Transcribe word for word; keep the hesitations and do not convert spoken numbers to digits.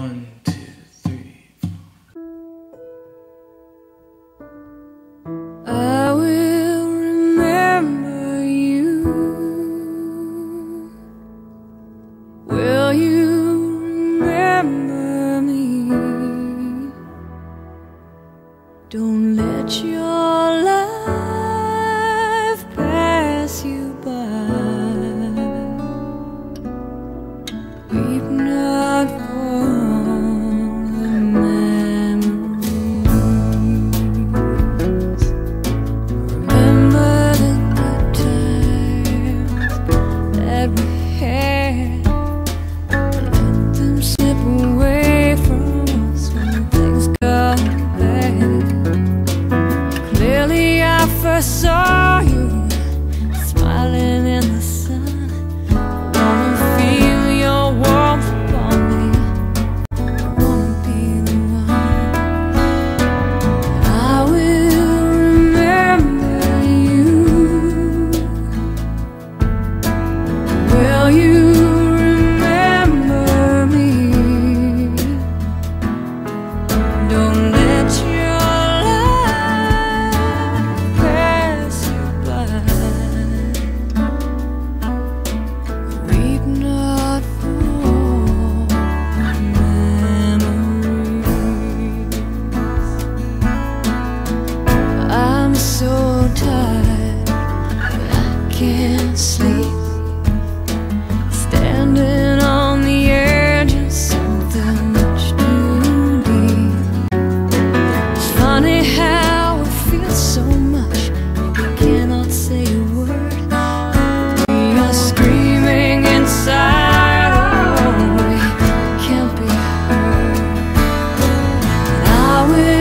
One, two, three, four. I will remember you. Will you remember me? Don't let your life pass you by. Weep not for the memories. Remember the good times that we had. Let them slip away from us when things got bad. Clearly I first saw you smiling in the sun. Wanna feel your warmth upon me. I wanna be the one. I will remember you. Will you remember me? Don't let your life pass you by. Weep not for memories. I'm so tired, but I can't sleep. Standing on the edge of something much too deep. It's funny how it feels so much, we cannot say a word. We are screaming inside, oh, we can't be heard. And I will